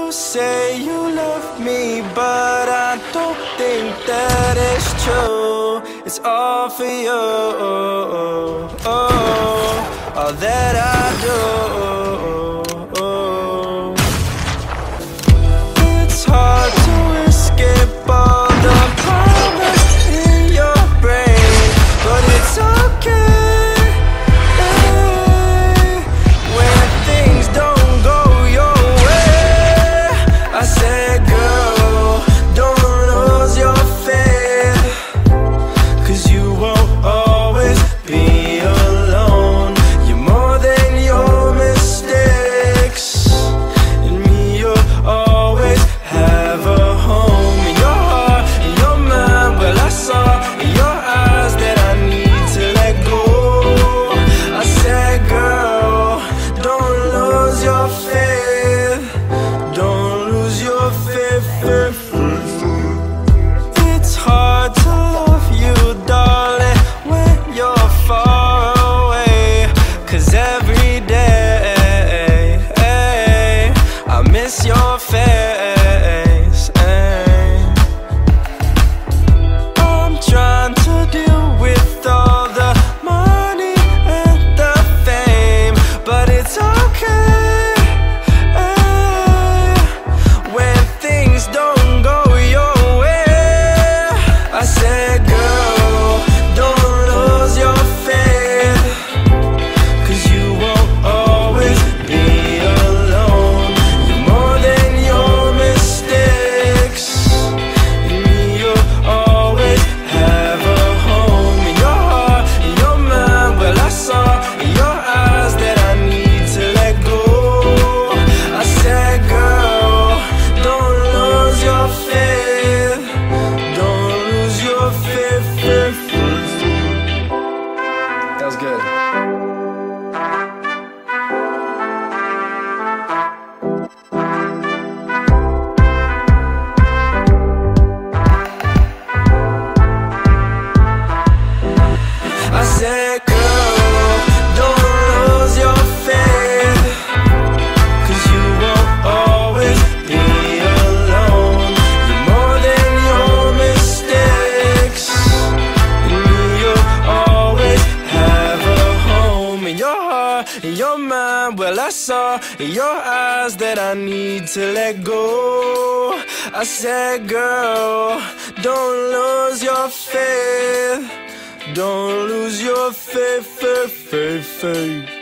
You say you love me, but I don't think that it's true. It's all for you, all that I do. It's hard to escape all the power in your brain, but it's okay when things don't go your way. I said, girl, don't lose your faith, 'cause you won't always be alone. You're more than your mistakes, and me, you'll always have a home. In your heart, in your mind, well, I saw in your eyes that I need to let go. I said, girl, don't lose your faith, don't lose your faith. It's hard to love you, darling, when you're far away, 'cause every day I miss your face. I'm trying to deal with all the money and the fame, but it's okay when things don't go your way. I said, girl, don't lose your faith, 'cause you won't always be alone. You're more than your mistakes, and me, you'll always have a home. In your heart, in your mind, well, I saw in your eyes that I need to let go. I said, girl, don't lose your faith, don't lose your faith. That was good. I said, girl, don't lose your faith, 'cause you won't always be alone. You're more than your mistakes, and me, you'll always have a home. In your heart, in your mind, well, I saw in your eyes that I need to let go. I said, girl, don't lose your faith, don't lose your faith.